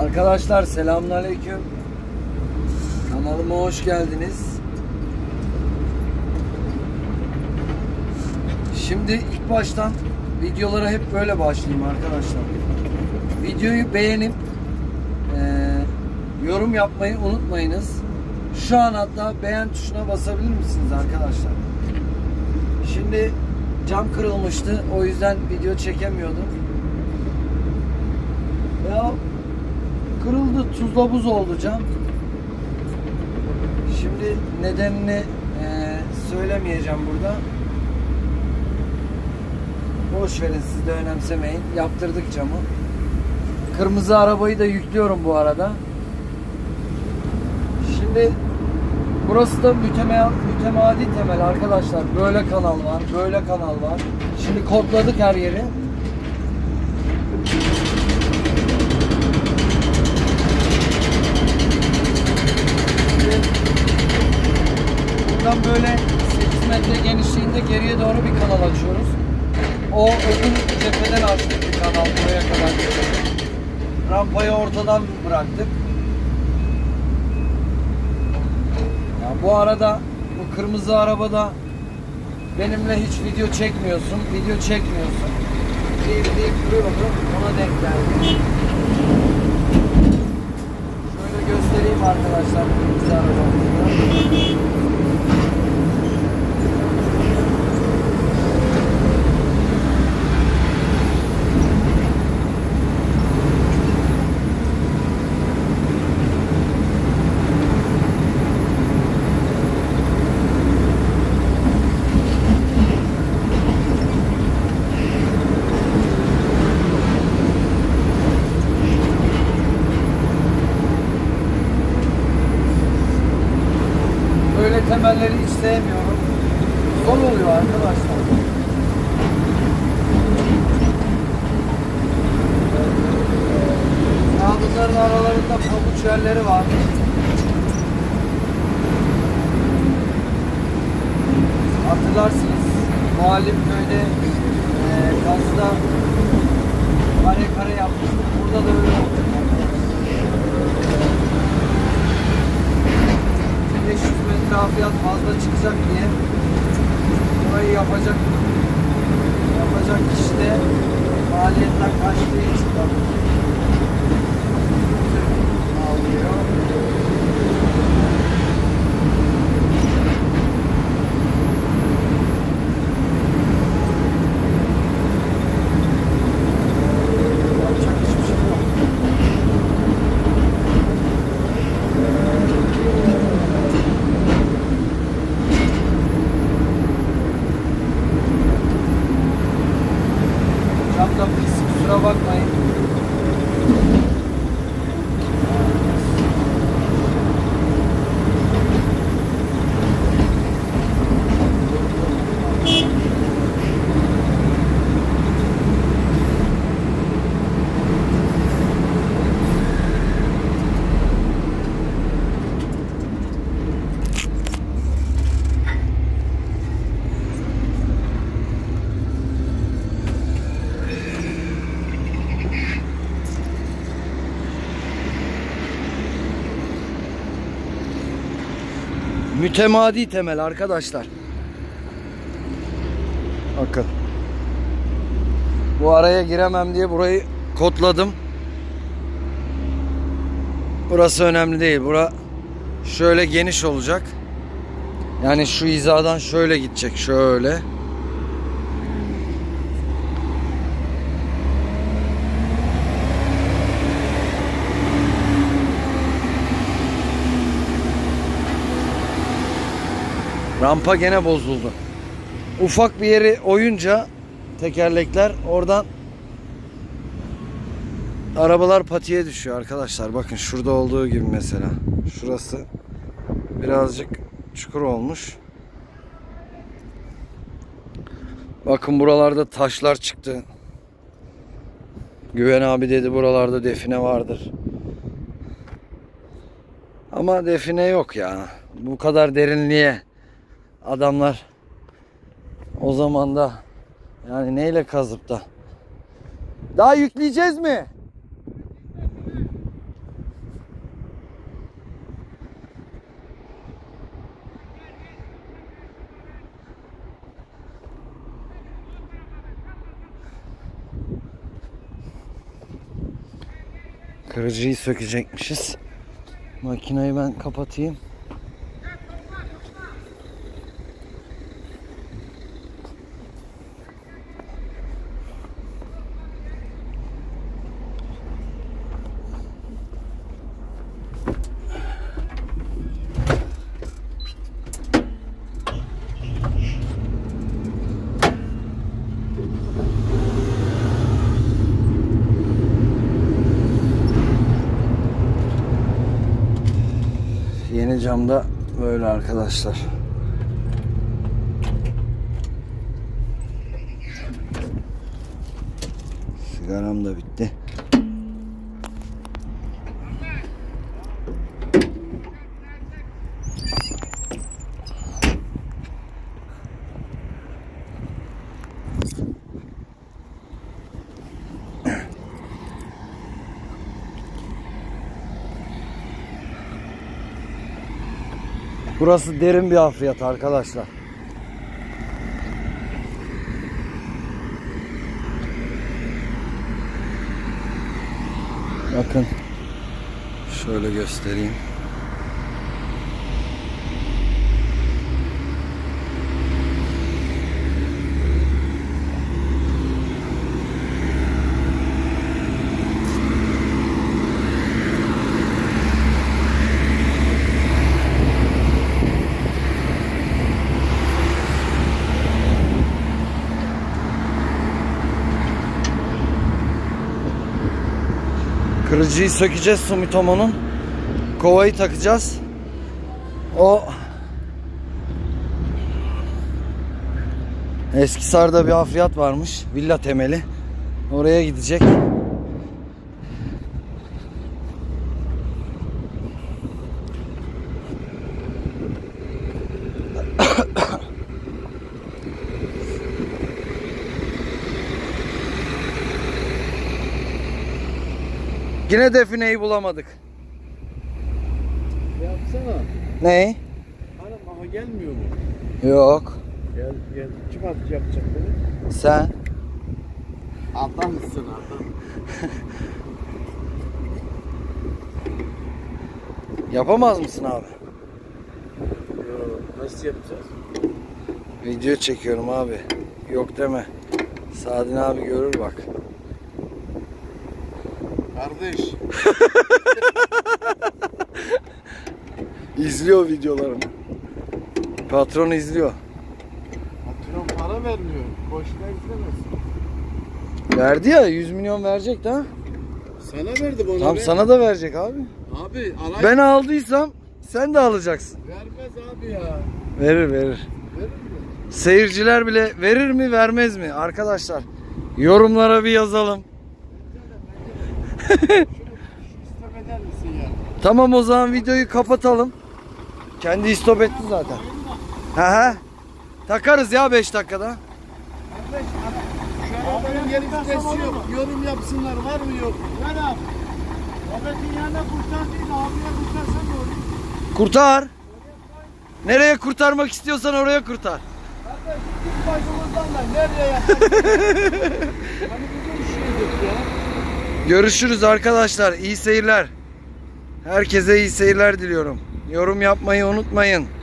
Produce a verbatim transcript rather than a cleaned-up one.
Arkadaşlar selamünaleyküm. Kanalıma hoş geldiniz. Şimdi ilk baştan videolara hep böyle başlayayım arkadaşlar. Videoyu beğenip e, yorum yapmayı unutmayınız. Şu an hatta beğen tuşuna basabilir misiniz arkadaşlar? Şimdi cam kırılmıştı, o yüzden video çekemiyordum. Ya kırıldı, tuzla buz oldu cam. Şimdi nedenini e, söylemeyeceğim burada. Boş verin, siz de önemsemeyin. Yaptırdık camı. Kırmızı arabayı da yüklüyorum bu arada. Şimdi burası da mütema mütemadi temel arkadaşlar. Böyle kanal var, böyle kanal var. Şimdi kodladık her yeri. Buradan böyle sekiz metre genişliğinde geriye doğru bir kanal açıyoruz. O öbür cepheden açtık bir kanal buraya kadar. Rampayı ortadan bıraktık. Ya bu arada bu kırmızı arabada benimle hiç video çekmiyorsun, video çekmiyorsun deyip deyip duruyordu. Ona denk geldi. Şöyle göstereyim arkadaşlar kırmızı arabamızı. Böyle temelleri hiç sevmiyorum. Zor oluyor arkadaşlar. Ya bunların aralarında pabuç yerleri var. Hatırlarsınız, Muallim köyde e, Kaz'da kare kare yapmıştık. Burada da öyle olacak. beş yüz metre hafriyat fazla çıkacak diye burayı yapacak yapacak kişi de maliyetten kaçtığı için alıyor. Yapacak hiçbir şey yok. Camda pis, kusura bakmayın. Mütemadi temel arkadaşlar. Bakın. Bu araya giremem diye burayı kodladım. Burası önemli değil. Bura şöyle geniş olacak. Yani şu hizadan şöyle gidecek. Şöyle. Rampa gene bozuldu. Ufak bir yeri oyunca tekerlekler oradan arabalar patiye düşüyor arkadaşlar. Bakın şurada olduğu gibi mesela. Şurası birazcık çukur olmuş. Bakın buralarda taşlar çıktı. Güven abi dedi buralarda define vardır. Ama define yok ya. Bu kadar derinliğe adamlar o zaman da yani neyle kazıp da daha yükleyeceğiz mi? Kırıcıyı sökecekmişiz. Makineyi ben kapatayım. Yeni camda böyle arkadaşlar. Sigaram da bitti. Burası derin bir hafriyat arkadaşlar. Bakın. Şöyle göstereyim. Kırıcıyı sökeceğiz Sumitomo'nun. Kovayı takacağız. O Eskisar'da bir hafriyat varmış. Villa temeli. Oraya gidecek. Yine defineyi bulamadık. Yapsana. Ney? Hanım ama gelmiyor mu? Yok. Gel gel. Kim atacak yapacak beni? Sen? Adam mısın adam? Yapamaz mısın abi? Yo, nasıl yapacağız? Video çekiyorum abi. Yok deme. Sadin abi görür bak. Kardeş. İzliyor videolarımı. Patron izliyor. Patron para vermiyor. Boşuna izlemesin. Verdi ya, yüz milyon verecek de ha. Sana verdi bana. Tam ver. sana da verecek abi. Abi alay. Ben aldıysam sen de alacaksın. Vermez abi ya. Verir verir. Verir mi? Seyirciler bile verir mi vermez mi arkadaşlar? Yorumlara bir yazalım. Şunu istop eder misin ya? Tamam, o zaman videoyu kapatalım. Kendi istop etti zaten. He he. Takarız ya beş dakikada. Kardeş şu arabanın yeri vitesi yok. Yorum yapsınlar, var mı yok mu? Ver abi. Ahmet'in yanına kurtar değil, abiye kurtarsan ne olur? Kurtar. Nereye kurtarmak istiyorsan oraya kurtar. Kardeş git başımızdan da nereye yapacaksın? Hani bizim bir şey yok ya. Görüşürüz arkadaşlar. İyi seyirler. Herkese iyi seyirler diliyorum. Yorum yapmayı unutmayın.